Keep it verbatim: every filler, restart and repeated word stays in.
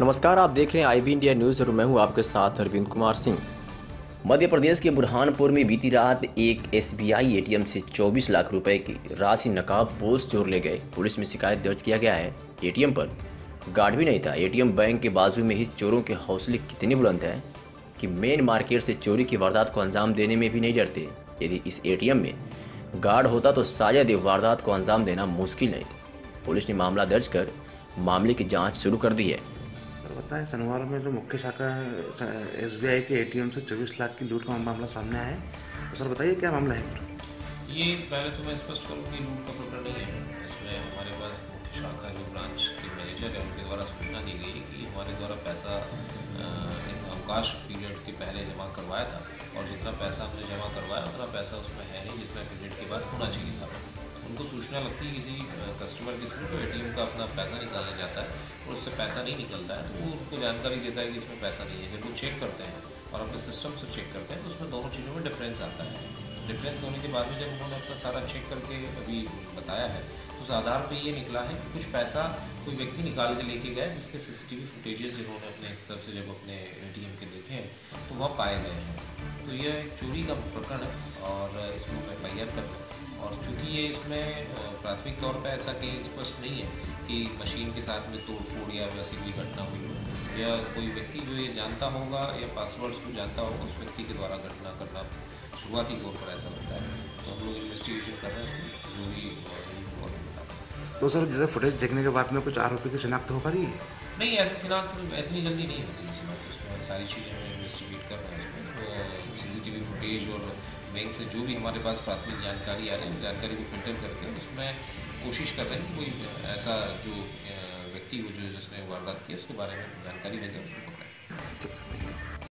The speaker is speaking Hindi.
नमस्कार, आप देख रहे हैं आई बी इंडिया न्यूज़ और मैं हूं आपके साथ अरविंद कुमार सिंह। मध्य प्रदेश के बुरहानपुर में बीती रात एक S B I A T M से चौबीस लाख रुपए की राशि नकाबपोश चोर ले गए। पुलिस में शिकायत दर्ज किया गया है। ए टी एम पर गार्ड भी नहीं था। ए टी एम बैंक के बाजू में ही चोरों के हौसले कितने बुलंद हैं कि मेन मार्केट से चोरी की वारदात को अंजाम देने में भी नहीं डरते। यदि इस ए टी एम में गार्ड होता तो शायद ये वारदात को अंजाम देना मुश्किल है। पुलिस ने मामला दर्ज कर मामले की जाँच शुरू कर दी है। सर बताएं, शनिवार में जो मुख्य शाखा एस बी आई के ए टी एम से चौबीस लाख की लूट का मामला सामने आया है। तो सर बताइए क्या मामला है पूरा। ये पहले तो मैं स्पष्ट करूँ कि लूट का प्रकरण नहीं है। इसमें हमारे पास मुख्य शाखा जो ब्रांच के मैनेजर है उनके द्वारा सूचना दी गई कि हमारे द्वारा पैसा इन अवकाश पीरियड के पहले जमा करवाया था और जितना पैसा हमने जमा करवाया उतना पैसा उसमें है नहीं जितना पीरियड के बाद होना चाहिए था। उनको सूचना लगती है किसी कस्टमर के थ्रू तो ए टी एम का अपना पैसा निकालने जाता है और उससे पैसा नहीं निकलता है तो वो उनको जानकारी देता है कि इसमें पैसा नहीं है। जब वो चेक करते हैं और अपने सिस्टम से चेक करते हैं तो उसमें दोनों चीज़ों में डिफरेंस आता है। डिफरेंस होने के बाद में जब उन्होंने अपना सारा चेक करके अभी बताया है तो उस आधार पे ये निकला है कि कुछ पैसा कोई व्यक्ति निकाल के लेके गया जिसके C C T V footages इन्होंने अपने स्तर से जब अपने ए टी एम के देखे हैं तो वहाँ पाए गए हैं। तो यह एक चोरी का प्रकरण है और इसमें हम एफ आई आर कर रहे हैं। और चूँकि ये इसमें प्राथमिक तौर पर ऐसा कहीं स्पष्ट नहीं है कि मशीन के साथ में तोड़ फोड़ या वैसी कोई घटना हुई हो या कोई व्यक्ति जो ये जानता होगा या पासवर्ड्स को जानता होगा उस व्यक्ति के द्वारा घटना करना शुरुआती तौर पर ऐसा लगता है। तो हम लोग इन्वेस्टिगेशन कर रहे हैं उसमें जो भी होगा। तो सर जैसे फुटेज देखने के बाद में कुछ आरोपी की शिनाख्त हो पा रही है? नहीं, ऐसी शिनाख्त इतनी जल्दी नहीं होती। शिनाख्त उसमें सारी चीज़ें हम इन्वेस्टिगेट कर रहे हैं। उसमें C C T V footage और बैंक से जो भी हमारे पास प्राथमिक जानकारी आ रही है उस जानकारी को फिल्टर करके उसमें कोशिश कर रहे हैं कि कोई ऐसा जो व्यक्ति हो जो जिसने वारदात की उसके बारे में जानकारी लेकर उसको पकड़ें।